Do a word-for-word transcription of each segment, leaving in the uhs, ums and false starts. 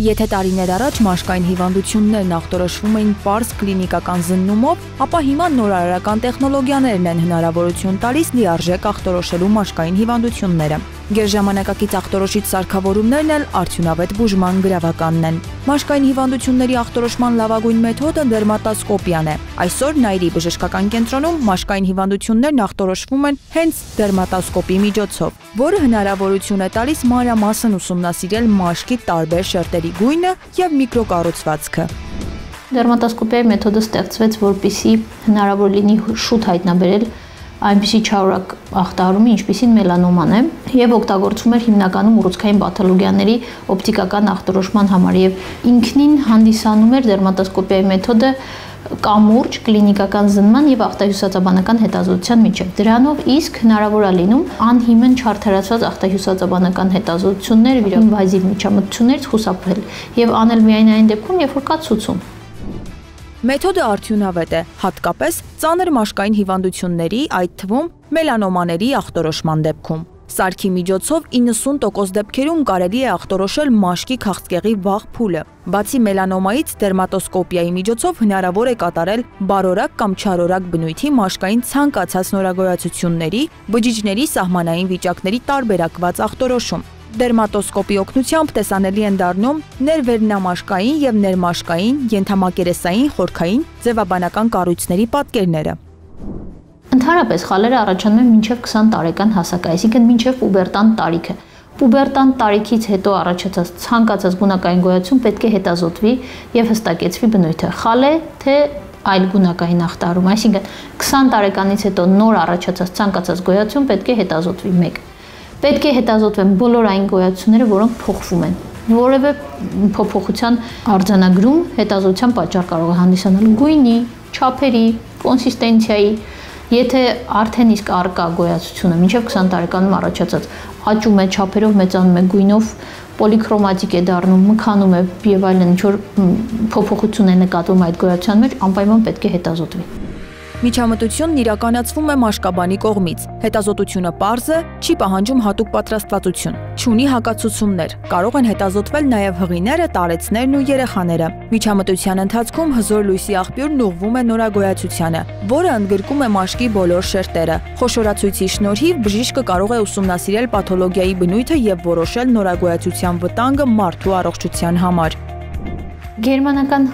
Եթե տարիներ առաջ մաշկային հիվանդություններն ախտորոշվում էին պարզ կլինիկական զննումով, ապա հիմա նորարարական տեխնոլոգիաներն են հնարավորություն տալիս լիարժեք ախտորոշելու մաշկային հիվանդությունները։ Գերժամանակակից ախտորոշիչ սարքավորումներն էլ արդյունավետ բուժման գրավականն են։ Մաշկային հիվանդությունների ախտորոշման լավագույն մեթոդը դերմատոսկոպիան է։ Այսօր Նայիրի բժշկական կենտրոնում մաշկային հիվանդություններն ախտորոշվում են հենց դերմատոսկոպի միջոցով, որը հնարավորություն է տալիս մանրամասն ուսումնասիրել մաշկի տարբեր շերտերի գույնը եւ միկրոկառուցվածքը։ Դերմատոսկոպիայի մեթոդը ստեղծվեց, որպեսզի հնարավոր լինի շուտ հայտնաբերել այնպիսի չարորակ ախտահարումը, ինչպիսին մելանոման է, եւ օգտագործվում էր հիմնականում ուռուցքային պաթոլոգիաների օպտիկական ախտորոշման համար եւ ինքնին հանդիսանում էր դերմատոսկոպիայի մեթոդը կամուրջ, կլինիկական զննման եւ ախտահյուսվածաբանական հետազոտության միջև։ Դրանով իսկ հնարավոր է լինում անհիմն չարդարացված ախտահյուսվածաբանական հետազոտություններ, ինվազիվ միջամտություններից խուսափել եւ անել միայն այն դեպքում, երբ որ կա ցուցում։ Մեթոդը արդյունավետ է, հատկապես ծանր մաշկային հիվանդությունների, այդ թվում մելանոմաների ախտորոշման դեպքում։ Սարքի միջոցով իննսուն տոկոս դեպքերում կարելի է ախտորոշել մաշկի քաղցկեղի վաղ փուլը։ Բացի մելանոմայից դերմատոսկոպիայի միջոցով հնարավոր է կատարել բարորակ կամ չարորակ բնույթի մաշկային ցանկացած նորագոյացությունների, բջիջների սահմանային վիճակների տարբերակված ախտորոշում։ Դերմատոսկոպի օգնությամբ տեսանելի են դառնում ներվերնամաշկային եւ ներմաշկային, ենթամակերեսային, խորքային, ձևաբանական կառույցների պատկերները։ Ընդհանրապես խալերը առաջանում են մինչև քսան տարեկան հասակը, այսինքն մինչև պուբերտան տարիքը։ Պուբերտան տարիքից հետո առաջացած ցանկացած գունակային գոյացում պետք է հետազոտվի եւ հստակեցվի բնույթը։ Խալ է թե այլ գունակային ախտահարում, այսինքն քսան տարեկանից հետո նոր առաջացած ցանկացած գոյացում պետք է հետազոտվի մեկ։ Պետք է հետազոտվեն բոլոր այն գոյացությունները, որոնք փոխվում են։ Որևէ փոփոխության արձանագրում հետազոտության պատճառ կարող է հանդիսանալ գույնի, չափերի, կոնսիստենցիայի, եթե արդեն իսկ արկա գոյացությունը մինչև քսան տարեկանում առաջացած աճում է, չափերով մեծանում է, գույնով պոլիքրոմատիկ է դառնում, մքանում է եւ այլն, ինչ որ փոփոխություն է նկատվում այդ գոյացության մեջ, անպայման պետք է հետազոտվի։ Միջամտությունն իրականացվում է մաշկաբանի կողմից։ Հետազոտությունը պարզ է, չի պահանջում հատուկ պատրաստվածություն, չունի հակացուցումներ, կարող են հետազոտվել նաև հղիները, տարեցներն ու երեխաները։ Միջամտության ընթացքում հզոր լույսի աղբյուրն ուղղվում է նորագոյացությանը, որը ընդգրկում է մաշկի բոլոր շերտերը։ Խոշորացույցի շնորհիվ բժիշկը կարող է ուսումնասիրել պաթոլոգիայի բնույթը եւ որոշել նորագոյացության վտանգը մարդու առողջության համար։ Գերմանական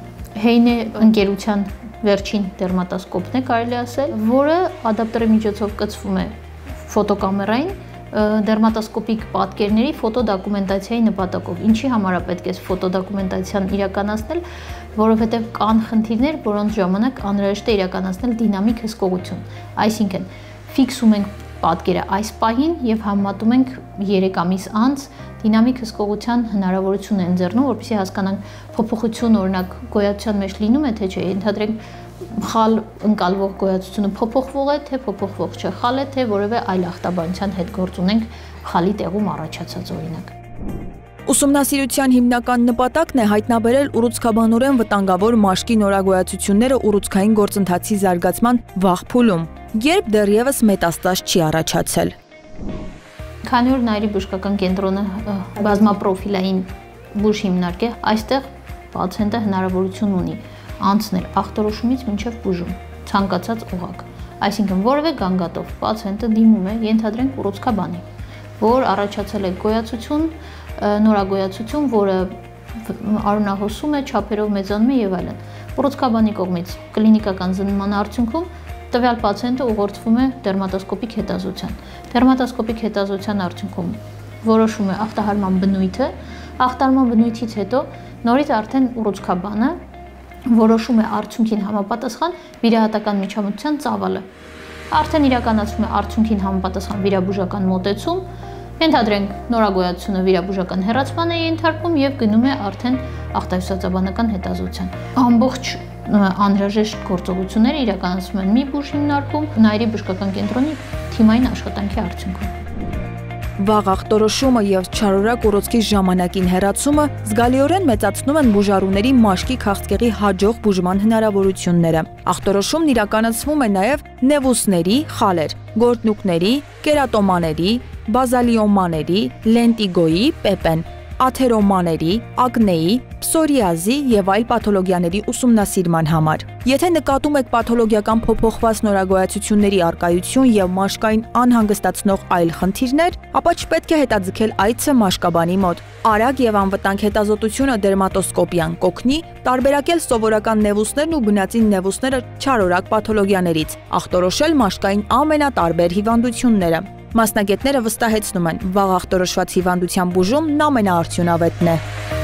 Հեյնե ընկերության վերջին դերմատոսկոպն է կարելի ասել, որը ադապտերի միջոցով կցվում է ֆոտոկամերային դերմատոսկոպիկ պատկերների ֆոտոդոկումենտացիայի նպատակով։ Ինչի համար է պետք է ֆոտոդոկումենտացիան իրականացնել, որովհետև կան խնդիրներ, որոնց ժամանակ անհրաժեշտ է իրականացնել դինամիկ հսկողություն։ Այսինքն ֆիքսում ենք պատկերը այս պահին եւ համատում ենք երեք ամիս անց դինամիկ հսկողության հնարավորություն են ձեռնում, որպեսզի հասկանանք փոփոխություն օրինակ գոյացության մեջ լինում է թե չէ, ենթադրենք խալ ընկալվող գոյացությունը փոփոխվող է, թե փոփոխվող չէ, խալ է, թե որևէ այլ ախտաբանության հետ գործ ունենք խալի տեղում առաջացած օրինակ։ Ուսումնասիրության հիմնական նպատակն է հայտնաբերել ուռուցքաբանորեն վտանգավոր մաշկի նորագոյացությունները ուռուցքային գործընթացի զարգացման վաղ փուլում, երբ դեռևս մետաստազ չի առաջացել։ Քանի որ Նայիրի բժշկական կենտրոնը բազմապրոֆիլային բուժ հիմնարկ է, այստեղ պացիենտը հնարավորություն ունի անցնել ախտորոշումից մինչև բուժում, ցանկացած օղակ։ Այսինքն որևէ գանգատով պացիենտը դիմում է, ենթադրենք ուռուցքաբանի, որ առաջացել է գոյացություն, նորագոյացություն, որը արունահոսում է, չափերով մեծանում է եւ այլն։ Ուռուցքաբանի կողմից կլինիկական զննման արդյունքում տվյալ պացիենտը ուղղորդվում է դերմատոսկոպիկ հետազոտության։ Դերմատոսկոպիկ հետազոտության արդյունքում որոշում է ախտահարման բնույթը, ախտահարման բնույթից հետո նորից արդեն ուռուցքաբանը որոշում է արդյունքին համապատասխան վիրահատական միջամտության ծավալը։ Արդեն իրականացվում է արդյունքին համապատասխան վիրաբուժական մոտեցում, ենթադրենք նորագոյացությունը վիրաբուժական հեռացման է ենթարկվում եւ գնում է արդեն ախտահյուսվածաբանական հետազոտության։ Ամբողջ անհրաժեշտ գործողությունները իրականացվում են մի բուժ հիմնարկում Նայիրի բժշկական կենտրոնի թիմային աշխատանքի արդյունքում։ Վաղ ախտորոշումը եւ չարորակ ուռուցքի ժամանակին հեռացումը զգալիորեն մեծացնում են բուժառուների մաշկի քաղցկեղի հաջող բուժման հնարավորությունները։ Ախտորոշումն իրականացվում է նաեւ նևուսների, խալեր, գորտնուկների, կերատոմաների, բազալիոմաների, լենտիգոյի, պեպեն, աթերոմաների, ակնեի, պսորիազի եւ այլ պաթոլոգիաների ուսումնասիրման համար։ Եթե նկատում եք պաթոլոգիական փոփոխված նորագոյացությունների առկայություն եւ մաշկային անհանգստացնող այլ խնդիրներ, ապա չպետք է հետաձգել այցը մաշկաբանի մոտ։ Արագ եւ անվտանգ հետազոտությունը դերմատոսկոպիան կօգնի տարբերակել սովորական նևուսներն ու բնածին նևուսները չարորակ պաթոլոգիաներից, ախտորոշել մաշկային ամենատարբեր հիվանդությունները։ Մասնագետները վստահեցնում են, վաղ ախտորոշված հիվանդության բուժումն ամենաարդյունավետն է։